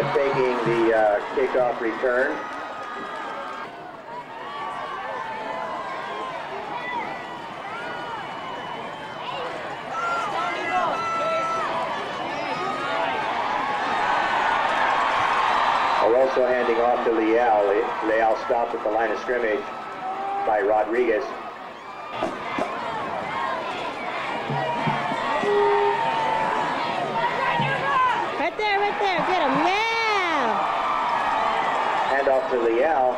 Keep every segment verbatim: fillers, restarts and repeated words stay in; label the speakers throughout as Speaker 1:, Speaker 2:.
Speaker 1: taking the uh, kickoff return. Also handing off to Leal. Leal stopped at the line of scrimmage by Rodriguez.
Speaker 2: Right there, right there. Get him. Yeah!
Speaker 1: Hand off to Leal.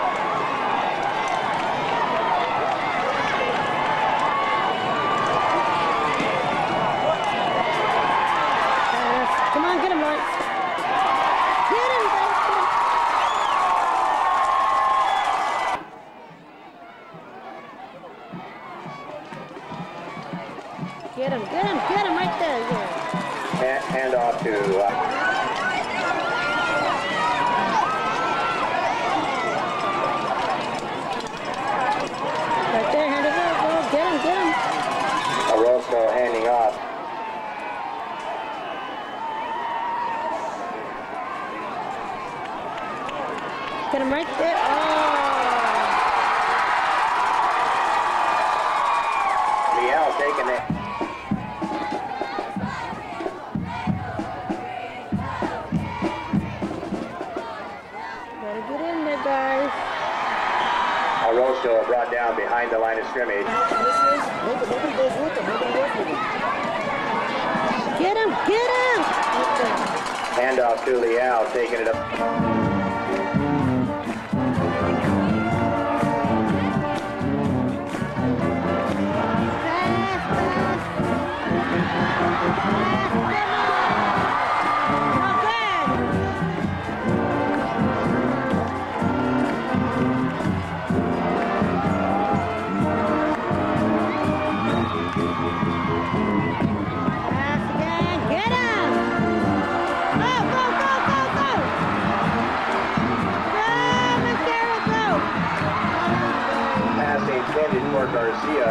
Speaker 2: Come on, get him, Lawrence. Get him, guys. Get him, get him, get him right there. Yeah.
Speaker 1: Hand, hand off to... Uh,
Speaker 2: right there, hand it over. Get him, get him.
Speaker 1: Orozco handing off.
Speaker 2: Get him right there. Oh.
Speaker 1: Leal taking it.
Speaker 2: Gotta get in there, guys.
Speaker 1: Orozco brought down behind the line of scrimmage.
Speaker 2: Get him, get him!
Speaker 1: Hand off to Leal, taking it up. Intended for Garcia.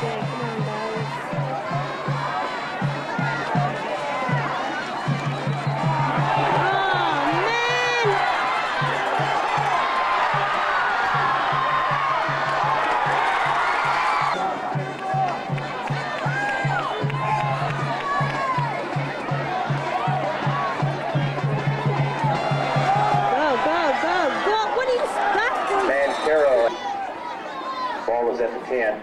Speaker 1: Ball is at the ten.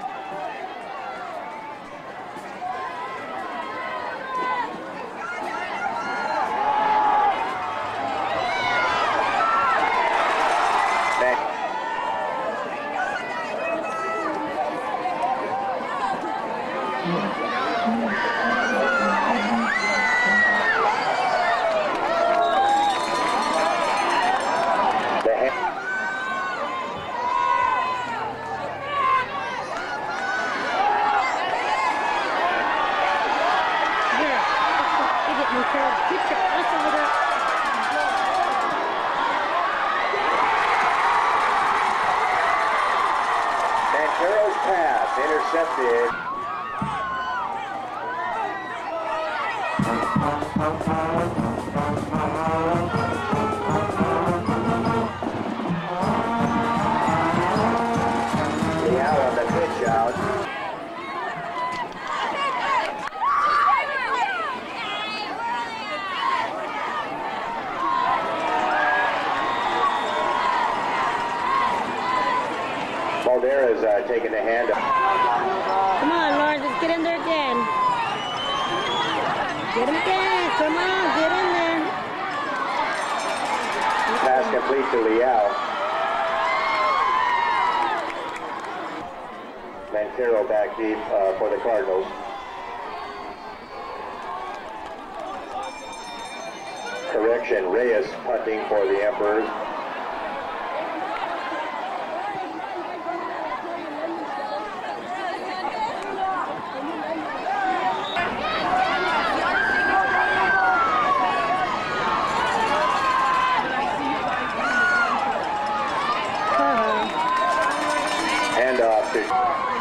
Speaker 1: Mantero's pass intercepted. Leal on the pitch out. Caldera's uh, taking the hand up.
Speaker 2: Come on, Lawrence, just get in there again. Get him again. Come on, get in there.
Speaker 1: Pass complete to Leal. Mantero back deep uh, for the Cardinals. Correction, Reyes punting for the Emperors. Handoff to...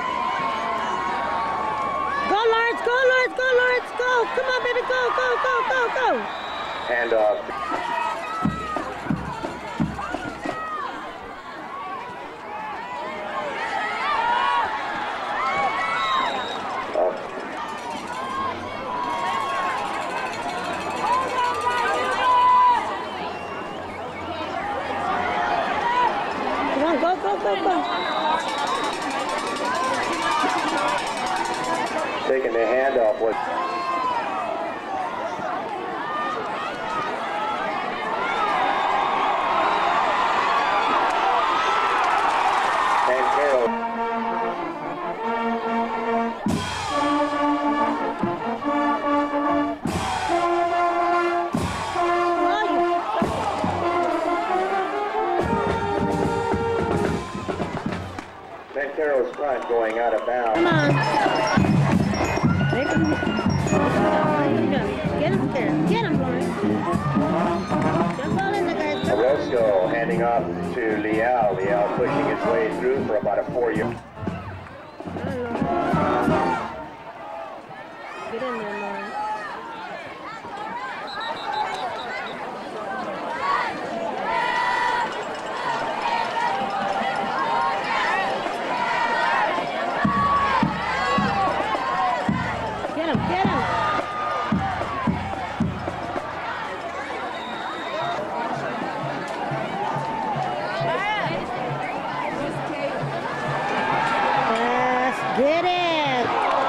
Speaker 2: Go, Lawrence, go, Lawrence, go, Lawrence, go. Come on, baby, go, go, go, go, go.
Speaker 1: Handoff.
Speaker 2: go, go.
Speaker 1: Taking the handoff was Pantero's front going out of bounds.
Speaker 2: Come on. Make him. Get him there. Get him, Lawrence. Jump all in the guys.
Speaker 1: Orozco handing off to Leal. Leal pushing his way through for about a four-yard.
Speaker 2: Get in there, Lawrence. Get him, get him. Pass, get it.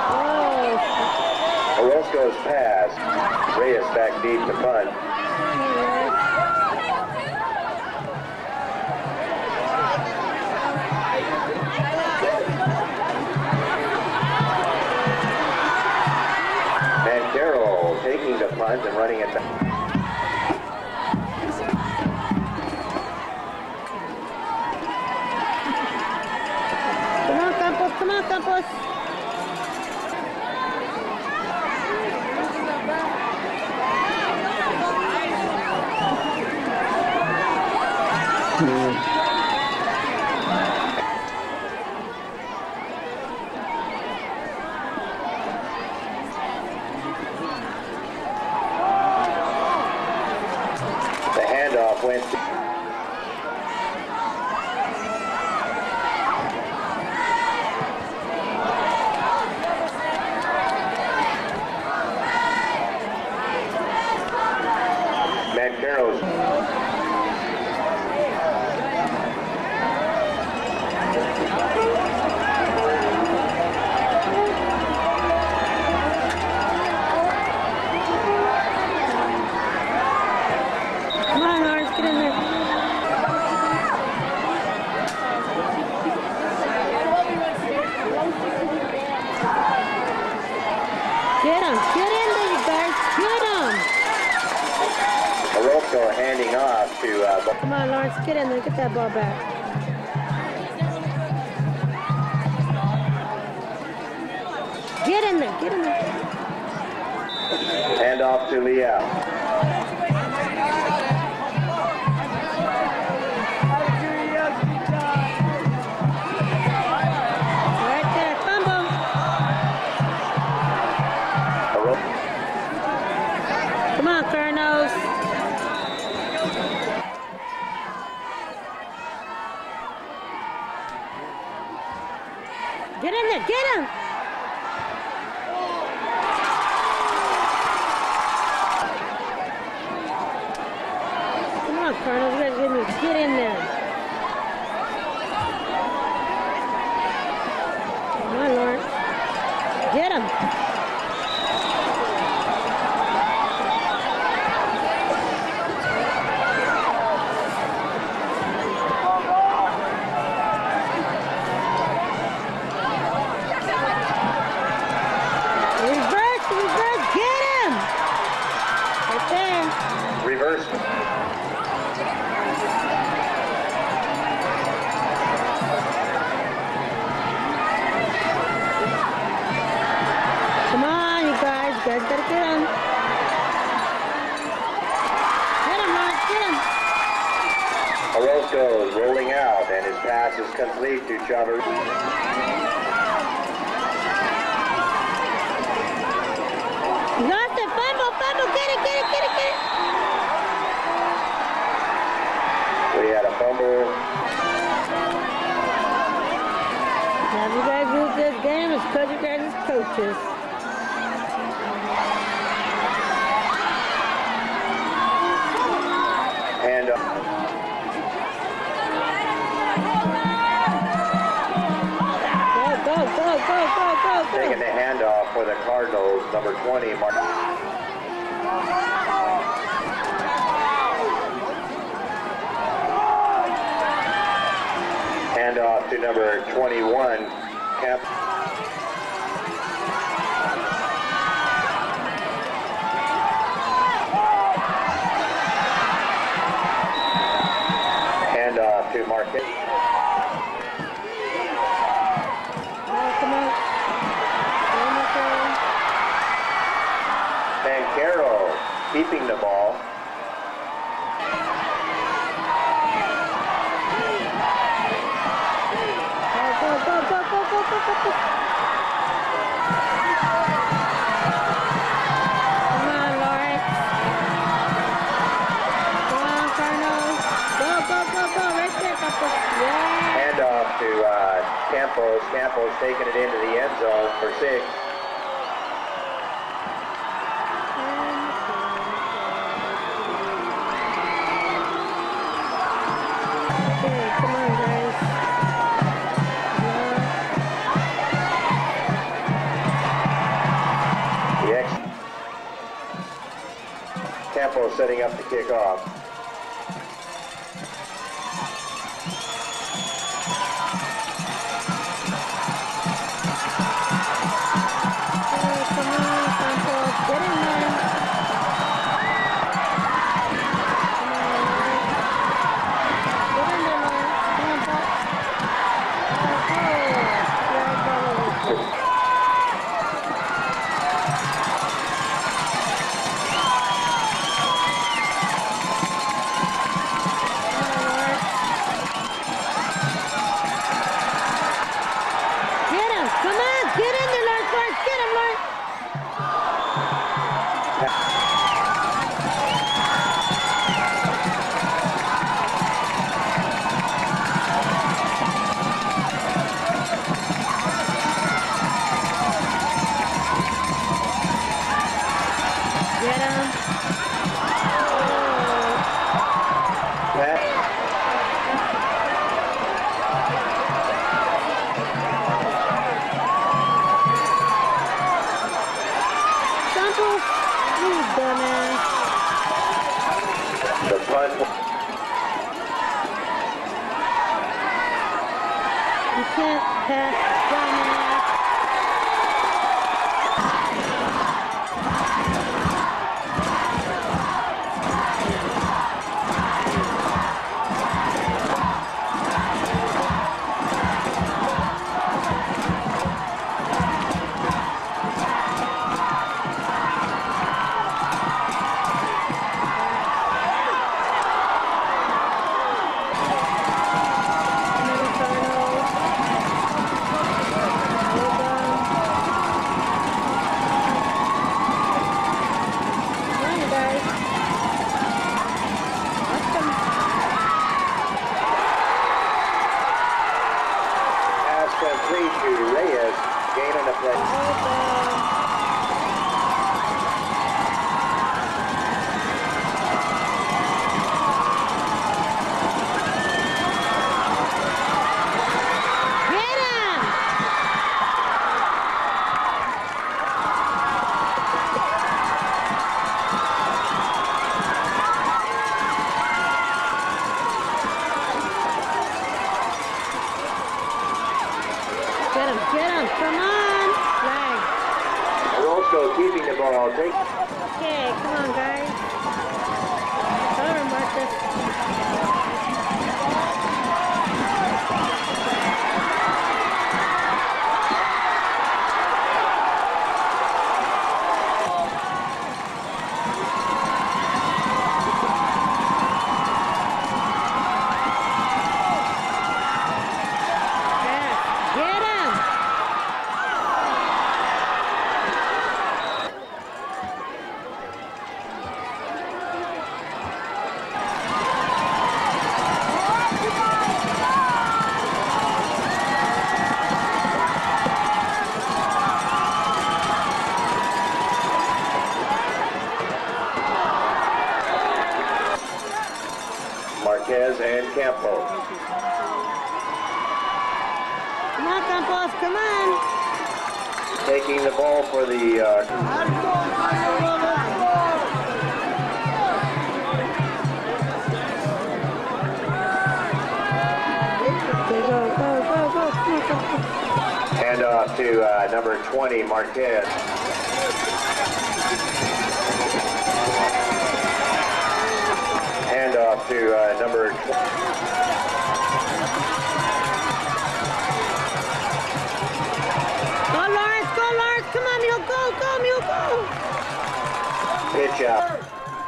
Speaker 2: Oh,
Speaker 1: Orozco's pass. Reyes back deep to punt. Pantero taking the punt and running it back.
Speaker 2: come on, Campos, come on, Campos.
Speaker 1: The handoff went to Mantero's.
Speaker 2: Come on, Lawrence, get in there. Get him, get in there, you guys, get him.
Speaker 1: Orozco handing off to uh,
Speaker 2: Come on, Lawrence, get in there, get that ball back. Get in there, get in there.
Speaker 1: handoff to Leal.
Speaker 2: Right there, fumble.
Speaker 1: Oro-
Speaker 2: Come on, Carnos. Get in there, get him. Come on, Carnos, you guys get me. Get in there. Come on, Lawrence. Get him. Reverse, reverse, get him. Right there.
Speaker 1: Reverse.
Speaker 2: Come on, you guys. You guys gotta get him. Get him, Lawrence, get him.
Speaker 1: Orozco is rolling out, and his pass is complete to Chavez.
Speaker 2: Lost it, fumble, fumble, get it, get it, get it, get it.
Speaker 1: We had a fumble.
Speaker 2: Now, if you guys lose this game, it's because you guys are coaches.
Speaker 1: Hand up.
Speaker 2: go, go, go,
Speaker 1: Taking the
Speaker 2: go.
Speaker 1: handoff for the Cardinals, number twenty, Mark. Handoff to number twenty-one, Camp. Handoff to Marquez.
Speaker 2: Oh, come on. One more throw.
Speaker 1: And Carroll keeping the ball.
Speaker 2: Go, go, go, go, go, go, go, go. Come on, Lawrence. Go on, Cardinals. Go, go, go, go. Right there, Campos. Yeah.
Speaker 1: Handoff to uh, Campos. Campos taking it into the end zone for six.
Speaker 2: Okay, come on, guys.
Speaker 1: The X. Campos setting up the kickoff.
Speaker 2: Oh, come on, Campos. Get in there. Come on, Lawrence. Get in there, Lawrence. Come on, Pop. Oh, yeah, go. Get him! Come on! Get in there, Lawrence! Lawrence, get him, Lawrence! Get him! Oh.
Speaker 1: Pat.
Speaker 2: Santos, you dumbass.
Speaker 1: The punt.
Speaker 2: You can't pass, dumbass. Another Cardinals. Hold on. Come on, you guys. Watch them.
Speaker 1: Pass complete to Reyes. Gain on the play.
Speaker 2: Hold on. Get him! Get him, get him, come on! Flag.
Speaker 1: Orozco keeping the ball. Take.
Speaker 2: Okay, come on, guys. Cover, Marcus. Yeah, get him!
Speaker 1: Marquez and Campos.
Speaker 2: Come on, Campos, come on!
Speaker 1: taking the ball for the uh,
Speaker 2: Go, go, go, go, go. Come on, come on.
Speaker 1: hand off to uh, number twenty, Marquez. Hand off to uh, number twenty.
Speaker 2: Go, Lawrence, go, Lawrence. Come on, Mule, go, go, Mule, go.
Speaker 1: Pitch out.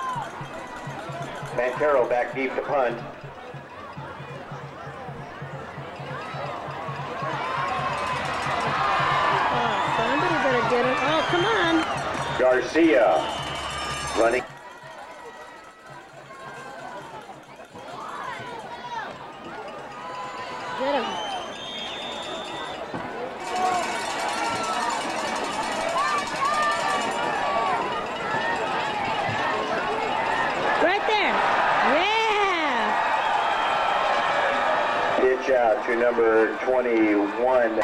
Speaker 1: Mancaro back deep to punt.
Speaker 2: Oh, somebody better get it. Oh, come on.
Speaker 1: Garcia running.
Speaker 2: Get him. Right there. Yeah.
Speaker 1: Pitch out to number twenty-one.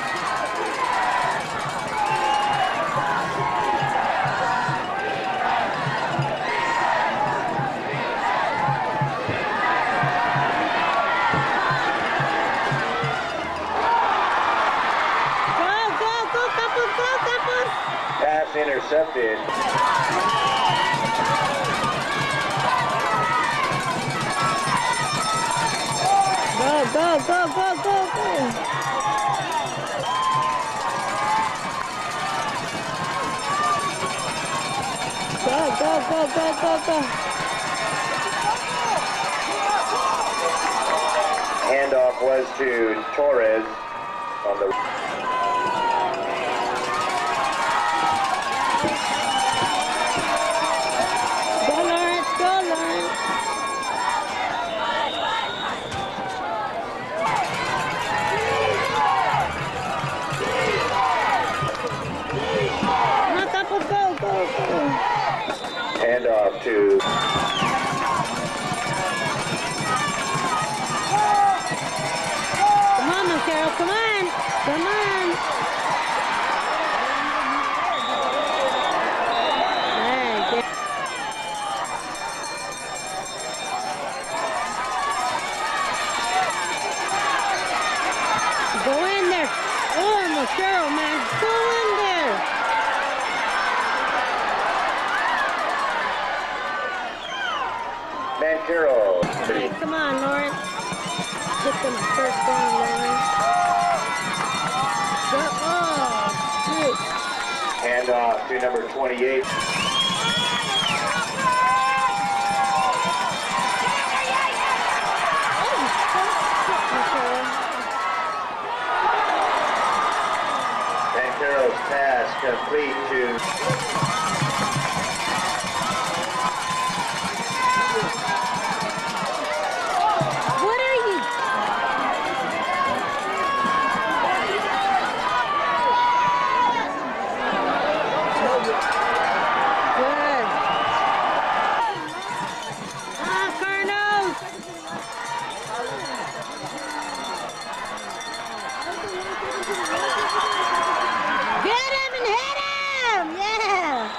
Speaker 2: Go, go, go, Campos, go, Campos.
Speaker 1: Pass intercepted.
Speaker 2: Go, go, go, go, go, go. Go, go, go, go, go, go.
Speaker 1: Handoff was to Torres on the.
Speaker 2: Go, Lawrence, go, Lawrence. Come on, Campos, go, go, go.
Speaker 1: Handoff to
Speaker 2: Come on, Montero, come on. Come on. Hey, get- Go in there. Oh, Montero, man. Go in there.
Speaker 1: Mancaro.
Speaker 2: Hey, come on, Lawrence. Get them first down, Lawrence. Go. Oh, shoot.
Speaker 1: Handoff to number twenty-eight. Mancaro's pass complete to
Speaker 2: What are you? Good. Ah, Carnos. Get him and hit him. Yeah.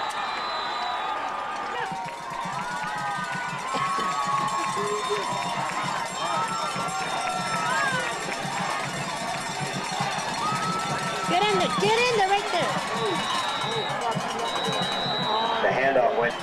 Speaker 2: Get in there. Get in there right there.
Speaker 1: the handoff went.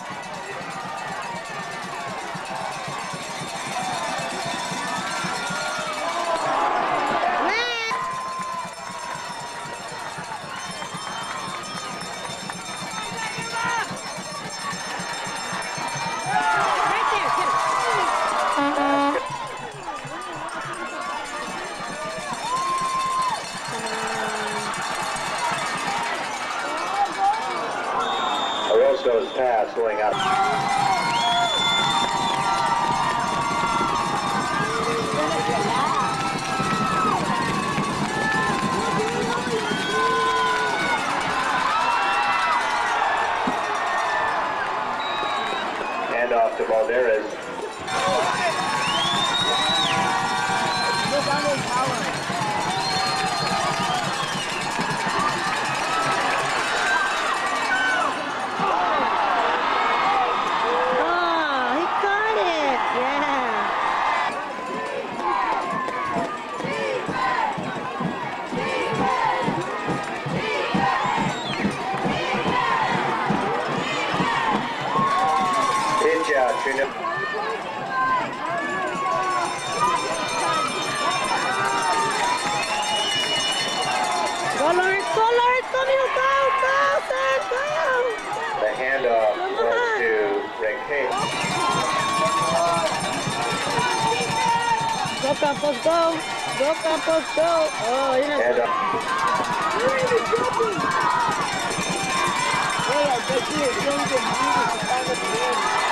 Speaker 2: Right there. Get him.
Speaker 1: Orozco's pass going out. Handoff to Valderez.
Speaker 2: Campos, go. Go, Campos, go. Oh, you're not.
Speaker 1: And uh,
Speaker 3: Hey, I bet you it's going to be the time of the game.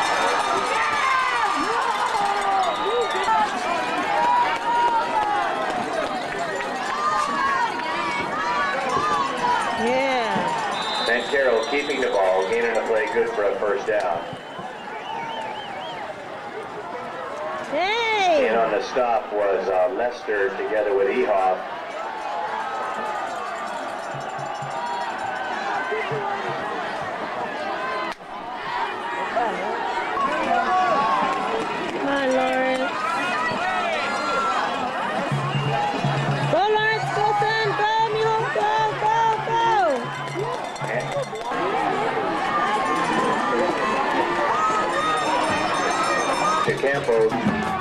Speaker 2: Yeah.
Speaker 1: Ben Carroll keeping the ball, gaining a play, good for a first down.
Speaker 2: Hey.
Speaker 1: And on the stop was uh, Lester together with Ehoff.
Speaker 2: Come on, Lawrence. Go, Lawrence. Go, son. Go, mijo. Go, go, go.
Speaker 1: To Campos.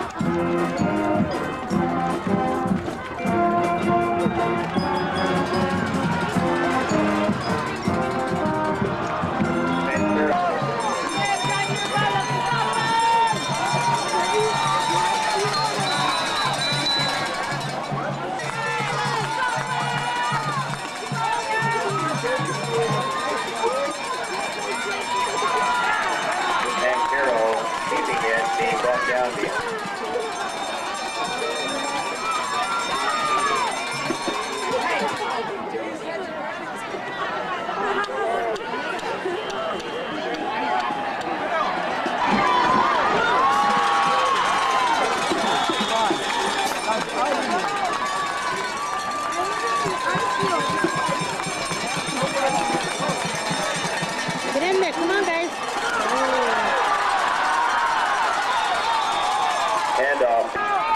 Speaker 1: Down the
Speaker 2: Get in there. Come on, guys.
Speaker 1: handoff.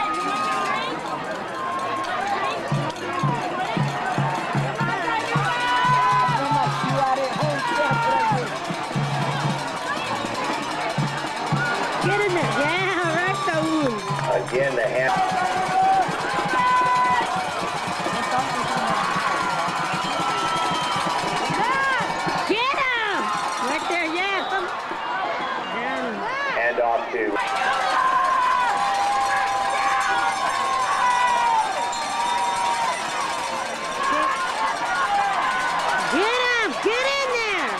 Speaker 2: Get in there. Yeah, right, Saul.
Speaker 1: Again, the hand.
Speaker 2: Get him. Right there. Yeah, come. Yeah.
Speaker 1: Handoff to.
Speaker 2: Get him. Get in there.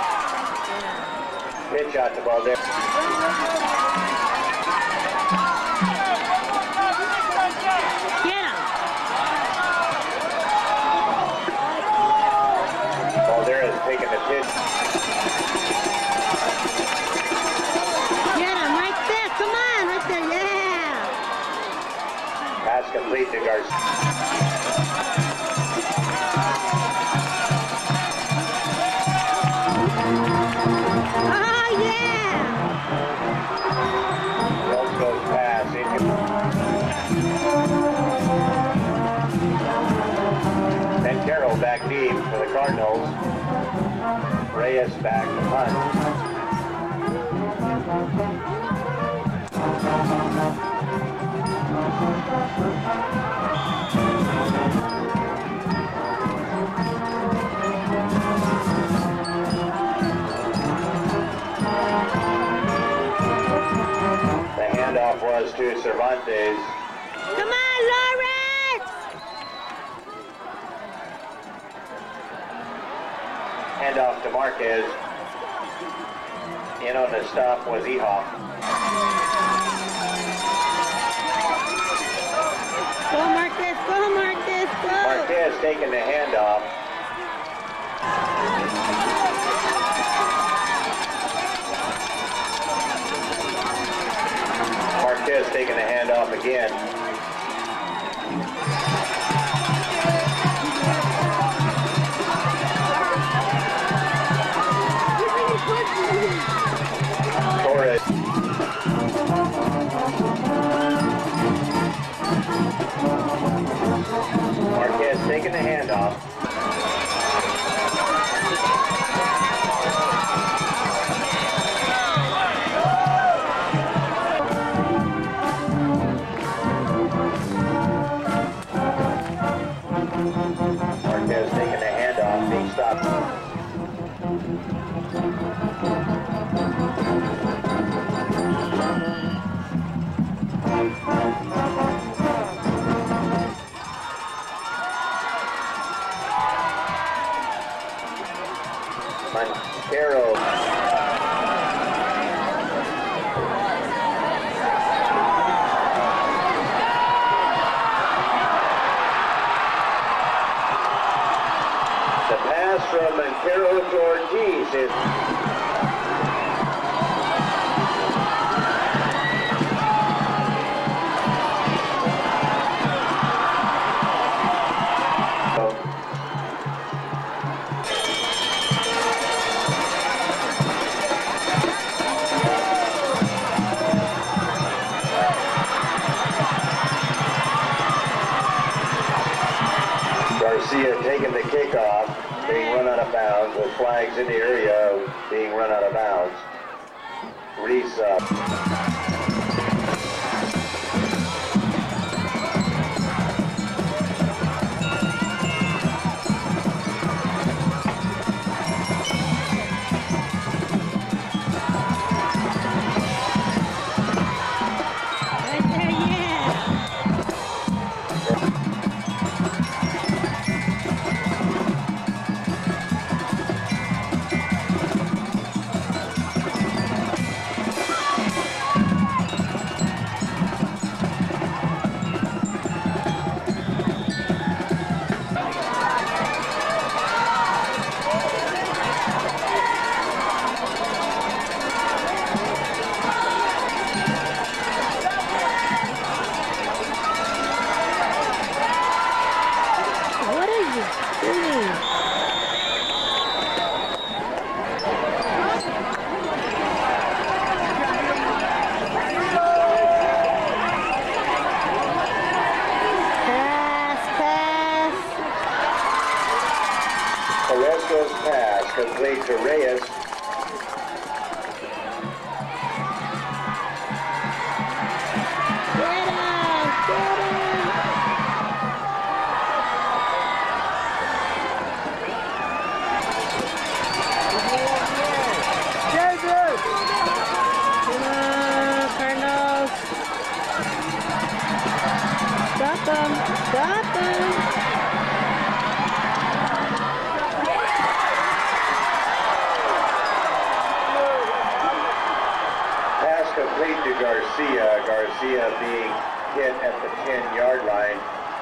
Speaker 1: Pitch out the ball there.
Speaker 2: Get him.
Speaker 1: Valdera has taken the pitch.
Speaker 2: Get him right there. Come on, right there. Yeah.
Speaker 1: Pass complete to Garcia.
Speaker 2: Oh, yeah.
Speaker 1: Wells goes pass into. Ben Carroll back deep for the Cardinals. Reyes back to punt. The handoff was to Cervantes.
Speaker 2: Come on, Lawrence.
Speaker 1: Handoff to Marquez. In on the stop was Ehoff.
Speaker 2: Go, Marcus. Go, Marcus. Go.
Speaker 1: Marquez taking the handoff. Marquez taking the handoff again. Torres. Marquez taking the handoff. Reyes. Garcia taking the kickoff, being run out of bounds, with flags in the area being run out of bounds. Reese up.
Speaker 2: Right there, yeah. What are you doing? Pass, pass.
Speaker 1: Orozco's pass complete to Reyes.
Speaker 2: Get him, get him.
Speaker 3: David!
Speaker 2: Come on, Cardinals. Stop them, stop them.
Speaker 1: Pass complete to Garcia. Garcia being hit at the ten-yard line.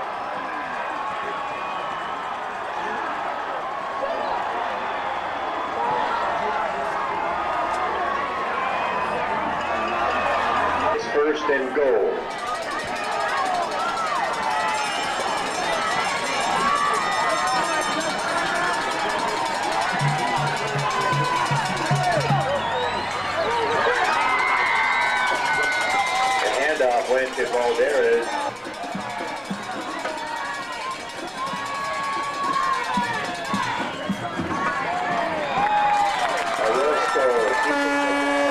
Speaker 1: It's first and goal. The handoff went to Valderas. Orozco.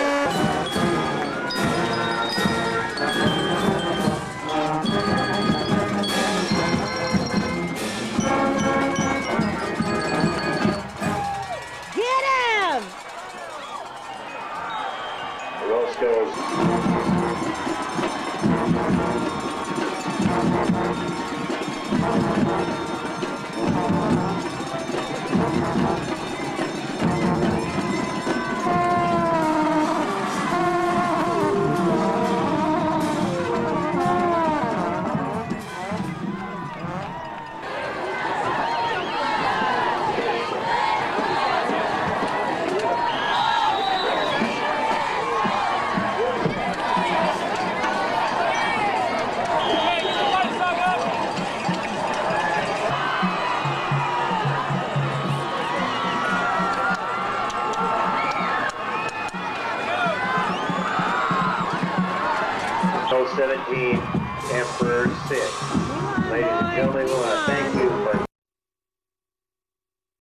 Speaker 2: Get him!
Speaker 1: Orozco's. seventeen, Emperor six. Ladies and gentlemen, we want to thank you